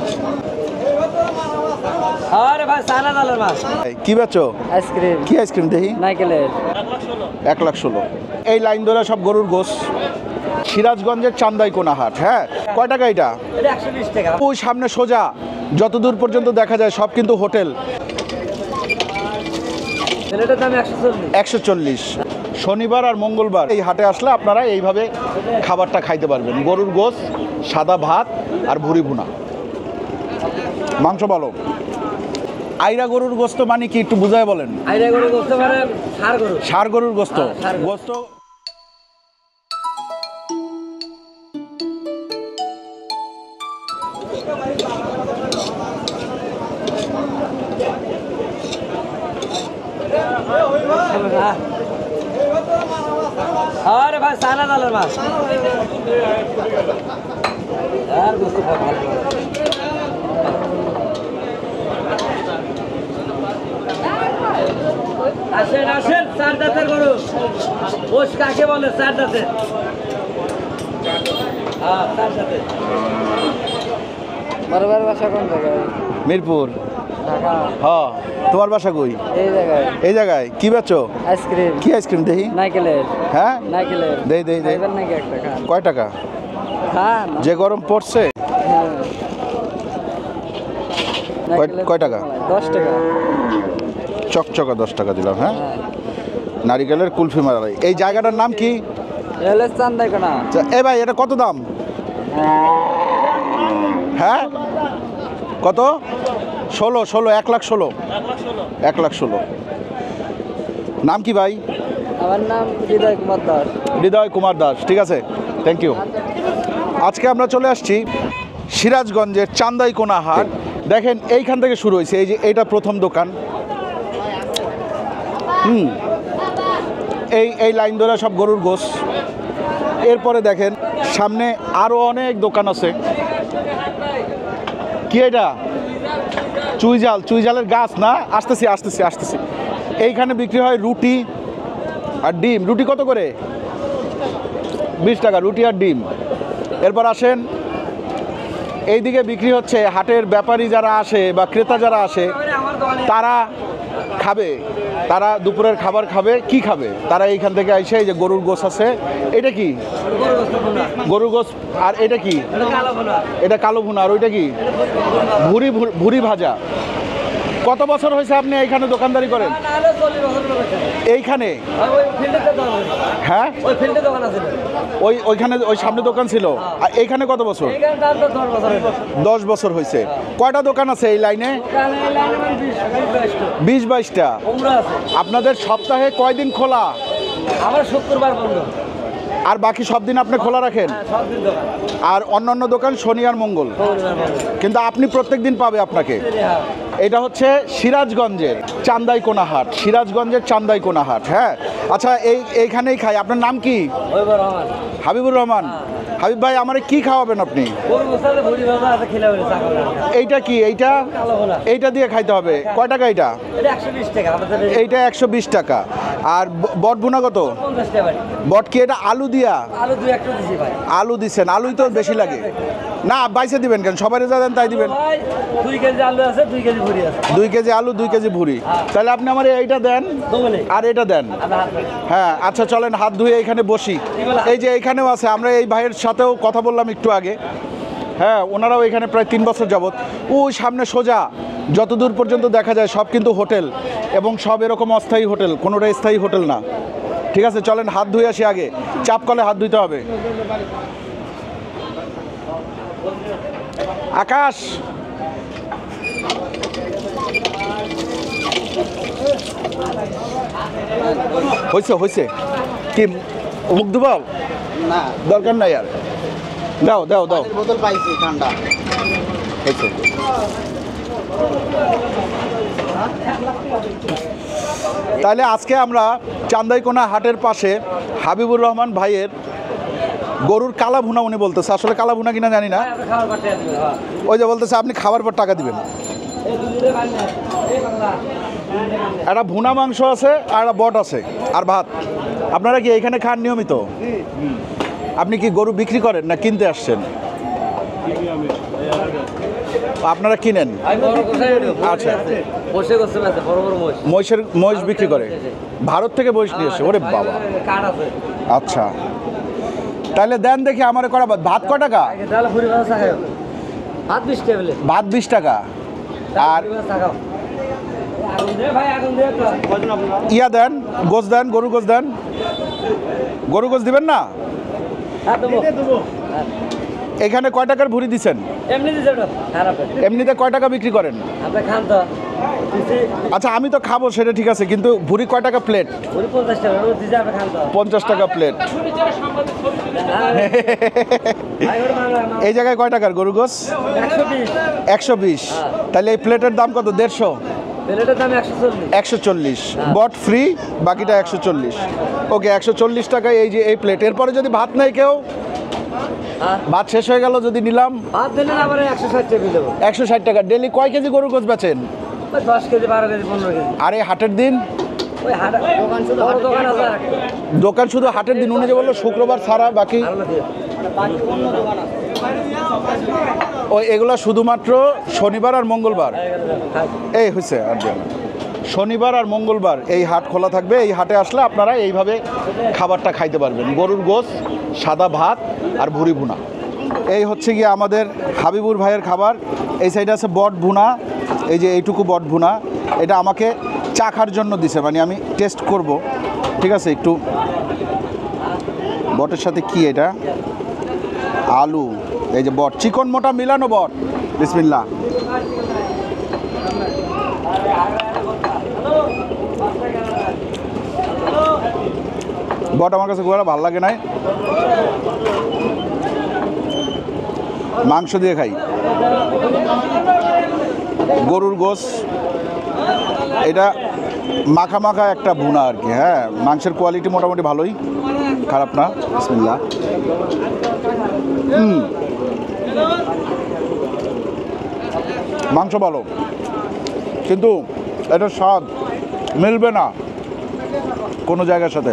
আরে ভাই সানা দালের মাছ কি বেচো? আইসক্রিম। কি আইসক্রিম দেখি? নাইকেলের। 1,16,000। এই লাইন ধরে সব গরুর গোশ। সিরাজগঞ্জের চান্দাইকোনা হাট। হ্যাঁ, কয় টাকা এটা? এটা 120 টাকা। ওই সামনে সোজা যতদূর পর্যন্ত দেখা যায় সব কিন্তু হোটেল। এটার দাম 140। 140। শনিবার আর মঙ্গলবার এই হাটে আসলে আপনারা এইভাবে খাবারটা খাইতে পারবেন। গরুর গোশ, সাদা ভাত আর ভুড়ি ভুনা। মাংস ভালো। আইরা গরুর গোস্ত মানে কি একটু বুঝায় বলেন? আইরা গরুর গোস্ত মানে ষাঁড় গরু। ষাঁড় গরুর গোস্ত। গোস্ত আরে ভাই সানা দালের মাছ আর গোস্ত ভালো। আসেন আসেন, 4 দাঁতের গরু। ওস কাকে বলে? 4 দাঁতের। হ্যাঁ, 4 দাঁতের। বারবার বাসা কোন জায়গায়? মিরপুর। ঢাকা। হ্যাঁ, তোমার বাসা কই? এই জায়গায়। এই জায়গায়। কি বেচো? আইসক্রিম। কি আইসক্রিম দেখি? নাইকেলের। হ্যাঁ, নাইকেলের। দেই দেই দেই। খাইবেন নাকি একটা? খান। কয় টাকা? খান। যে গরম পড়ছে। হ্যাঁ। কয় টাকা? 10 টাকা। চকচকা 10 টাকা দিলাম। হ্যাঁ, হ্যাঁ। নারিকেলের কুলফি মালাই। এই জায়গাটার নাম কি? এলে চান্দাইকোনা। এ ভাই, এটা কত দাম? হ্যাঁ, কত? 1,16,000। 1,16,000। 1,16,000। নাম কি ভাই? আমার নাম হৃদয় কুমার দাস। হৃদয় কুমার দাস। ঠিক আছে, থ্যাংক ইউ। আজকে আমরা চলে আসছি সিরাজগঞ্জের চান্দাইকোনা হাট। দেখেন এইখান থেকে শুরু হয়েছে। এই যে এইটা প্রথম দোকান। এই লাইন ধরে সব গরুর গোশ। এরপরে দেখেন সামনে আরও অনেক দোকান আছে। কি এটা? চুইঝাল। চুইঝালের গাছ না? আসতেছি আসতেছি আসতেছি। এইখানে বিক্রি হয় রুটি আর ডিম। রুটি কত করে? 20 টাকা রুটি আর ডিম। এরপর আসেন এইদিকে বিক্রি হচ্ছে। হাটের ব্যাপারী যারা আসে বা ক্রেতা যারা আসে তারা খাবে, তারা দুপুরের খাবার খাবে। কি খাবে তারা? এইখান থেকে আইসে এই যে গরুর গোশ আছে। এটা কি? গরুর গোশ। আর এটা কি? এটা কালো ভুনা। আর ওইটা কি? ভুড়ি। ভুড়ি ভাজা। কত বছর হয়েছে আপনি এইখানে দোকানদারি করেন? এইখানে? হ্যাঁ, ওইখানে ওই সামনে দোকান ছিল। আর এইখানে কত বছর? 10 বছর হয়েছে। কয়টা দোকান আছে এই লাইনে? 20-22টা। আপনাদের সপ্তাহে কয়দিন খোলা? আমার শুক্রবার বন্ধ। আর বাকি সব দিন আপনি খোলা রাখেন? আর অন্যান্য দোকান শনি আর মঙ্গল। কিন্তু আপনি প্রত্যেক দিন পাবে আপনাকে। এটা হচ্ছে সিরাজগঞ্জের চান্দাইকোনা হাট। সিরাজগঞ্জের চান্দাইকোনা হাট। হ্যাঁ, আচ্ছা, এইখানেই খাই। আপনার নাম কি? হাবিবুর রহমান। হাবিব ভাই, আমারে কি খাওয়াবেন আপনি? এইটা কি? এইটা দিয়ে খাইতে হবে। কয় টাকা এটা? এইটা 120 টাকা। আর বট ভুনা কত? বট কি এটা আলু দিয়া? আলু দিচ্ছেন? আলুই তো বেশি লাগে না। বাইসে দিবেন কেন? সবাই যা দেন তাই দিবেন। 2 কেজি আলু আছে, 2 কেজি ভুড়ি আছে। 2 কেজি আলু, 2 কেজি ভুড়ি। তাহলে আপনি আমার এইটা দেন আর এটা দেন। হ্যাঁ, আচ্ছা, চলেন হাত ধুয়ে এখানে বসি। এই যে এইখানেও আছে। আমরা এই ভাইয়ের সাথেও কথা বললাম একটু আগে। হ্যাঁ, ওনারাও এখানে প্রায় 3 বছর যাবত। ওই সামনে সোজা যতদূর পর্যন্ত দেখা যায় সব কিন্তু হোটেল, এবং সব এরকম অস্থায়ী হোটেল, কোনোটা স্থায়ী হোটেল না। ঠিক আছে, চলেন হাত ধুয়ে আসি আগে। চাপ কলে হাত ধুইতে হবে। আকাশ, হয়েছে কি? মুখ ধুবাও না? দরকার নাই আর। দাও দাও দাও। বোতল পাইছি ঠান্ডা। হয়েছে। তাহলে আজকে আমরা চান্দাইকোনা হাটের পাশে হাবিবুর রহমান ভাইয়ের গরুর কালা ভুনা, উনি বলতেছে, আসলে কালা ভুনা কিনা জানি না, ওই যে বলতেছে আপনি খাবার পর টাকা দিবেন। একটা ভুনা মাংস আছে আর একটা বট আছে আর ভাত। আপনারা কি এখানে খান নিয়মিত? আপনি কি গরু বিক্রি করেন না কিনতে আসছেন? আপনারা কিনেন? আচ্ছা। মহিষ বিক্রি করে, ভারত থেকে মহিষ নিয়ে এসে। ওরে বাবা, আচ্ছা তাহলে দেন দেখি আমার করা ভাত ক টাকা? ভাত 20 টাকা। আর ইয়া দেন, গোস দেন, গরু গোস দেন। গরু গোস দিবেন না? এখানে কয় টাকার ভুঁড়ি দিচ্ছেন? এমনিতে কয় টাকা বিক্রি করেন? আচ্ছা আমি তো খাবো সেটা ঠিক আছে, কিন্তু ভুঁড়ি কয় টাকা প্লেট? 50 টাকা প্লেট। এই জায়গায় কয় টাকার গরু গোস? 120। তাহলে এই প্লেটের দাম কত? 150? 140। বট ফ্রি, বাকিটা 140। ওকে, 140 টাকায় এই যে এই প্লেট। এরপরে যদি ভাত নাই কেউ, ভাত শেষ হয়ে গেল যদি নিলাম, 160 টাকা। ডেলি কয় কেজি গরু গোস বেচেন? 10 কেজি, 12 কেজি, 15 কেজি। আর এই হাটের দিন? দোকান শুধু হাটের দিন। উনি যে বললো শুক্রবার ছাড়া বাকি ওই এগুলো শুধুমাত্র শনিবার আর মঙ্গলবার। এই হয়েছে, আর শনিবার আর মঙ্গলবার এই হাট খোলা থাকবে। এই হাটে আসলে আপনারা এইভাবে খাবারটা খাইতে পারবেন, গরুর গোশ, সাদা ভাত আর ভুড়ি ভুনা। এই হচ্ছে গিয়ে আমাদের হাবিবুর ভাইয়ের খাবার। এই সাইডে আছে বট ভুনা, এই যে এইটুকু বট ভুনা। এটা আমাকে চাখার জন্য দিছে, মানে আমি টেস্ট করব। ঠিক আছে, একটু বটের সাথে কি এটা? আলু, এই যে বট, চিকন মোটা মিলানো বট। বিসমিল্লাহ। বট আমার কাছে খুব ভালো লাগে নাই, মাংস দিয়ে খাই। গরুর গোশ, এটা মাখা মাখা একটা ভুনা আর কি। হ্যাঁ, মাংসের কোয়ালিটি মোটামুটি ভালোই, খারাপ না। বিসমিল্লাহ। মাংস ভালো, কিন্তু এটা স্বাদ মিলবে না কোনো জায়গার সাথে।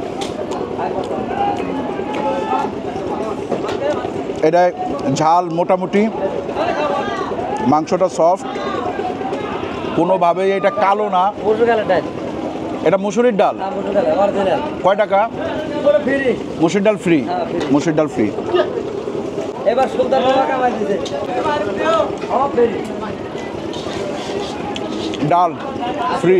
এটায় ঝাল মোটামুটি, মাংসটা সফট, কোনোভাবেই এটা কালো না। এটা মুসুরির ডাল। কয় টাকা? মুসুর ডাল ফ্রি, মুসুর ডাল ফ্রি। এবার সুলতান বাবা কামাই দিয়েছে, ডাল ফ্রি।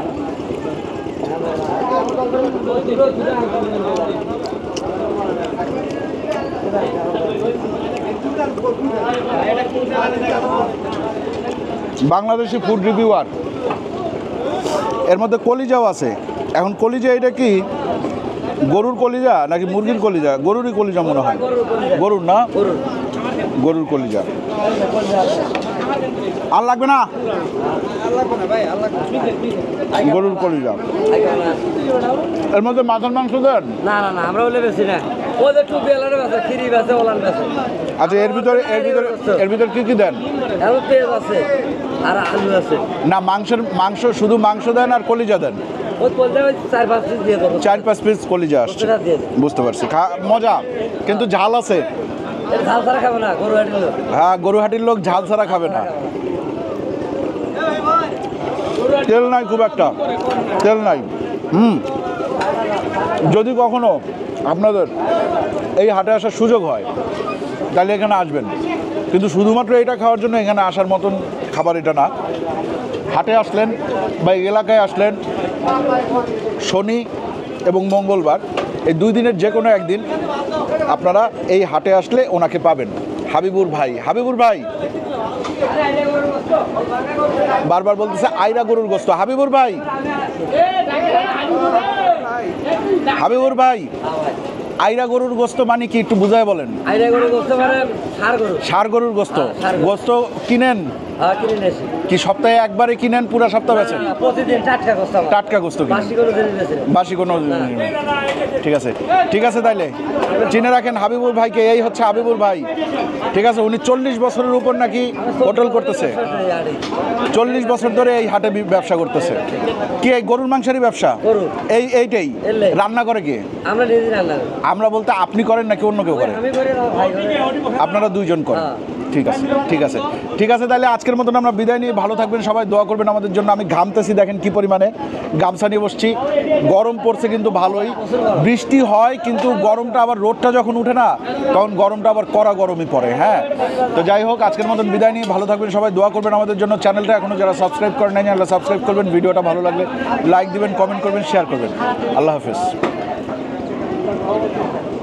বাংলাদেশি ফুড রিভিউয়ার, এর মধ্যে কলিজাও আছে। এখন কলিজা এটা কি গরুর কলিজা নাকি মুরগির কলিজা? গরুরই কলিজা মনে হয়। গরুর না, গরুর কলিজা। আর লাগবে না, গরুর কলিজা। এর মধ্যে মাথার মাংস দেন? না না না, আমরা বলে বেশি না, ওদের টু বেলারে বেচে, খিরি বেচে, ওলান বেচে। আচ্ছা, এর ভিতরে কি কি দেন? পেঁয়াজ আছে আর আলু আছে। না, মাংস শুধু মাংস দেন আর কলিজা দেন? ওই কলিজা 4-5 পিস দিয়ে দেবো। 4-5 পিস কলিজা আসছে, বুঝতে পারছি। মজা, কিন্তু ঝাল আছে। ঝাল ছাড়া খাবে না গরুহাটির লোক। হ্যাঁ, গরুহাটির লোক ঝাল ছাড়া খাবে না। তেল নাই খুব একটা, তেল নাই। যদি কখনো আপনাদের এই হাটে আসার সুযোগ হয় তাহলে এখানে আসবেন, কিন্তু শুধুমাত্র এটা খাওয়ার জন্য এখানে আসার মতন খাবার এটা না। হাটে আসলেন বা এই এলাকায় আসলেন শনি এবং মঙ্গলবার, এই 2 দিনের যে কোনো একদিন আপনারা এই হাটে আসলে ওনাকে পাবেন, হাবিবুর ভাই। হাবিবুর ভাই বারবার বলতেছে আইরা গরুর গোস্ত। হাবিবুর ভাই, হাবিবুর ভাই, আইরা গরুর গোস্ত মানে কি একটু বুঝায় বলেন? আইরা গরুর গোস্ত মানে ষাঁড় গরুর গোস্ত। গোস্ত কিনেন? হ্যাঁ, কিনে নিয়েছি। কি সপ্তাহে একবারে কিনেন, পুরো সপ্তাহ বেচেন? প্রতিদিন টাটকা গোস্ত। টাটকা গোস্ত কিনেন, বাসি কোনো? ঠিক আছে, ঠিক আছে। তাইলে চিনে রাখেন হাবিবুর ভাইকে। এই হচ্ছে হাবিবুর ভাই। ঠিক আছে, উনি 40 বছরের উপর নাকি হোটেল করতেছে, 40 বছর ধরে এই হাটে ব্যবসা করতেছে। কি এই গরুর মাংসেরই ব্যবসা? এইটাই রান্না করে কি? আমরা নিজে রান্না করি। আমরা বলতে আপনি করেন নাকি অন্য কেউ করে? আমি করি না, ভাই করে। আপনারা আপনারা দুইজন করেন? হ্যাঁ। ঠিক আছে ঠিক আছে ঠিক আছে, তাহলে আজকের মতন আমরা বিদায় নিয়ে ভালো থাকবেন সবাই, দোয়া করবেন আমাদের জন্য। আমি ঘামতেছি, দেখেন কি পরিমাণে গামছা নিয়ে বসছি। গরম পড়ছে কিন্তু ভালোই, বৃষ্টি হয় কিন্তু গরমটা আবার, রোদটা যখন উঠে না তখন গরমটা আবার কড়া গরমই পড়ে। হ্যাঁ, তো যাই হোক, আজকের মতন বিদায় নিয়ে ভালো থাকবেন সবাই, দোয়া করবেন আমাদের জন্য। চ্যানেলটা এখনও যারা সাবস্ক্রাইব করেন নাই, আল্লাহ সাবস্ক্রাইব করবেন। ভিডিওটা ভালো লাগলে লাইক দিবেন, কমেন্ট করবেন, শেয়ার করবেন। আল্লাহ হাফেজ।